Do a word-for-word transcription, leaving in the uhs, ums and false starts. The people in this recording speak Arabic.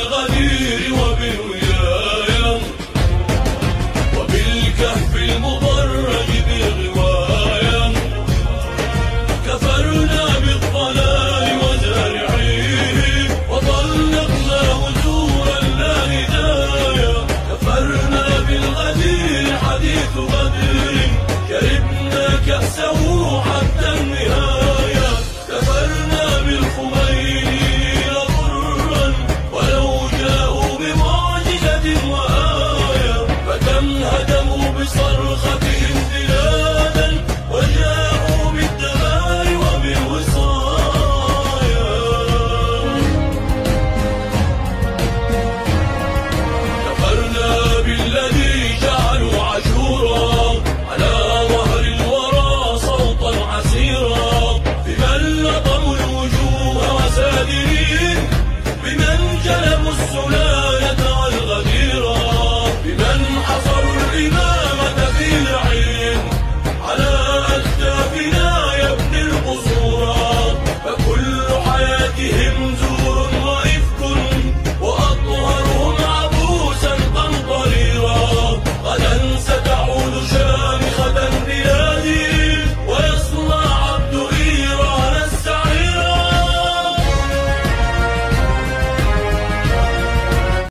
بالغدير وبالولاية وبالكهف المضرج بالغواية. كفرنا بالضلال وزارعيه وطلقنا وزورا لا هداية. كفرنا بالغدير حديث غدر شربنا كأسه حتى النهاية. كفرنا بالخميني ضرا ولو جاءوا بمعجزة وآية. فكم هدموا بصرختهم بلادا وجاءوا بالدمار وبالوصايا. كفرنا بالذي جعلوا عاشورا على ظهر الورى صوتا عسيرا. بمن لطموا الوجوه وسادرين، بمن جلبوا السلام